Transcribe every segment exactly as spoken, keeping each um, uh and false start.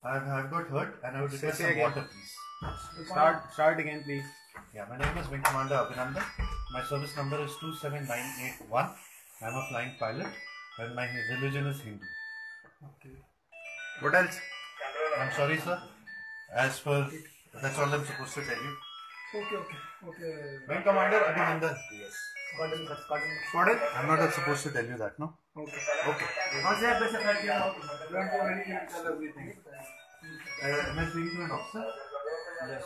I've, I've got hurt and I would request some water, please. Start, start again, please. Yeah, my name is Wing Commander Abhinandan. My service number is two seven nine eight one. I'm a flying pilot and my religion is Hindu. Okay. What else? I'm sorry, sir. As per, that's all I'm supposed to tell you. Okay, okay, okay. Wing Commander Abhinandan. Yes. Pardon, pardon. Pardon? I'm not supposed to tell you that, no? Okay. Okay. Don't worry, you'll tell everything. Uh, am I speaking to an officer? Yes.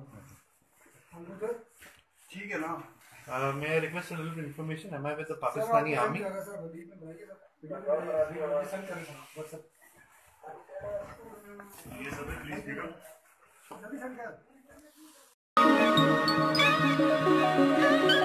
ठीक है ना? Uh, may I request a little information? Am I with the Pakistani army? Yes, sir. Please speak up.